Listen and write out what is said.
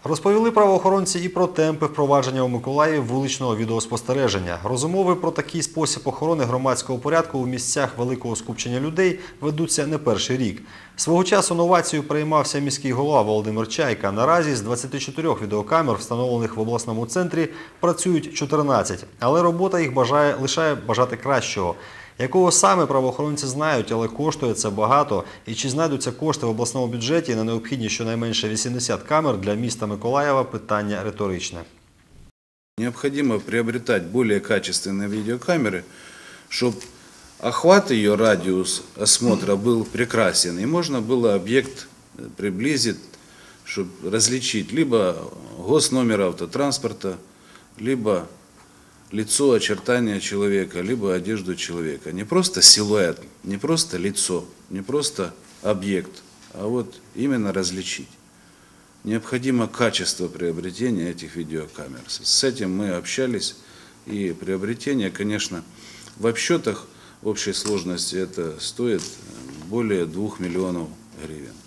Розповіли правоохоронці і про темпи впровадження у Миколаєві вуличного відеоспостереження. Розмови про такий спосіб охорони громадського порядку у місцях великого скупчення людей ведуться не перший рік. Свого часу новацією переймався міський голова Володимир Чайка. Наразі з 24 відеокамер, встановлених в обласному центрі, працюють 14. Але робота їх лишає бажати кращого. Якого саме правоохоронці знають, але коштує це багато. І чи знайдуться кошти в обласному бюджеті на необхідні щонайменше 80 камер для міста Миколаєва – питання риторичне. Необходимо приобретать более качественные видеокамеры, чтобы охват ее, радиус осмотра был прекрасен. И можно было объект приблизить, чтобы различить либо госномер автотранспорта, либо лицо, очертания человека, либо одежду человека. Не просто силуэт, не просто лицо, не просто объект, а вот именно различить. Необходимо качество приобретения этих видеокамер. С этим мы общались, и приобретение, конечно, в обсчетах общей сложности это стоит более 2 миллионов гривен.